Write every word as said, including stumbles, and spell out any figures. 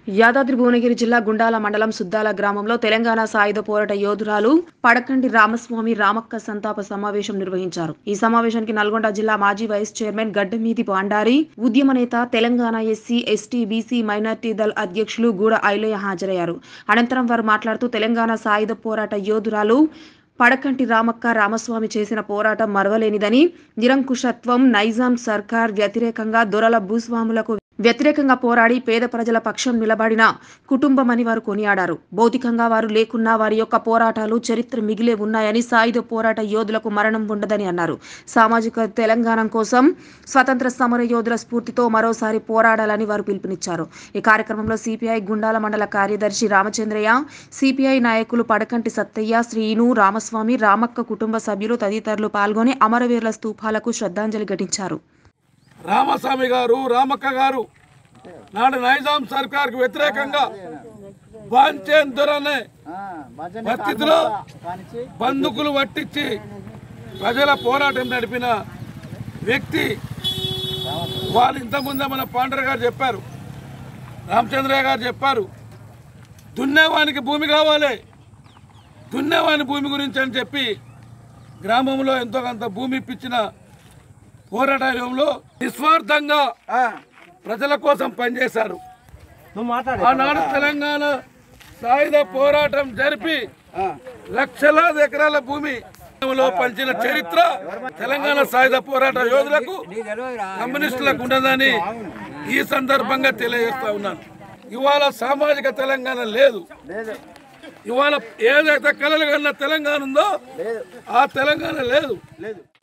యాదాద్రి భువనగిరి జిల్లా గుండాల మండలం సుద్దాల గ్రామంలో తెలంగాణ సాయుధ పోరాట యోధురాలు పడకంటి రామస్వామి రామక్క సంతాప సమావేశం నిర్వహించారు. ఈ సమావేశానికి నల్గొండ జిల్లా మాజీ వైస్ చైర్మన్ గడ్డమీది పాండారి, ఉద్యమ నేత, Telangana SC, ST, BC minority దళ అధ్యక్షులు గూడ ఐలయ్య హాజరయ్యారు. అనంతరం వారు మాట్లాడుతూ తెలంగాణ సాయుధ పోరాట యోధురాలు పడకంటి రామక్క రామస్వామి చేసిన పోరాటం మరవలేనిదని, నిరంకుశత్వం, నైజాం సర్కార్ వ్యతిరేకంగా దొరల భూస్వాములకు వ్యతిరేకంగా పోరాడి పేద ప్రజల పక్షం నిలబడిన కుటుంబమని వారు కొనియాడారు. భౌతికంగా వారు లేకున్నా వారి యొక్క పోరాటాలు చరిత్ర మిగిలే ఉన్నాయని, సాయుధ పోరాట యోధులకు మరణం ఉండదని అన్నారు. సామాజిక తెలంగాణ కోసం స్వతంత్ర సమర యోధుల స్ఫూర్తితో మరోసారి పోరాడాలని వారు పిలుపునిచ్చారు. ఈ కార్యక్రమంలో సిపిఐ గుండాల మండల కార్యదర్శి రామచంద్రయ్య, సిపిఐ నాయకులు పడకంటి సత్తయ్య, శ్రీను, రామస్వామి, రామక్క కుటుంబ సభ్యులు తదితరులు పాల్గొని అమరవీరుల స్తూపాలకు శ్రద్ధాంజలి ఘటించారు. రామస్వామి గారు, రామక్క గారు నాడు నైజాం సర్కార్కు వ్యతిరేకంగా వాంచేన్ దొరనే పరిస్థితిలో బందుకులు పట్టించి ప్రజల పోరాటం నడిపిన వ్యక్తి. వాళ్ళు ఇంతకుముందే మన పాండ్ర గారు చెప్పారు, రామచంద్రయ్య గారు చెప్పారు, దున్నేవానికి భూమి కావాలి, దున్నేవాని భూమి గురించి అని చెప్పి గ్రామంలో ఎంతో కొంత భూమి ఇప్పించిన పోరాటంలో నిస్వార్థంగా ప్రజల కోసం పనిచేశారు. ఆనాడు తెలంగాణ సాయుధ పోరాటం జరిపి లక్షలాది ఎకరాల భూమిలో పంచిన చరిత్ర తెలంగాణ సాయుధ పోరాట యోధులకు, కమ్యూనిస్టులకు ఉండదని ఈ సందర్భంగా తెలియజేస్తా ఉన్నాను. ఇవాళ సామాజిక తెలంగాణ లేదు. ఇవాళ ఏదైతే కలలు కన్న తెలంగాణ ఉందో ఆ తెలంగాణ లేదు.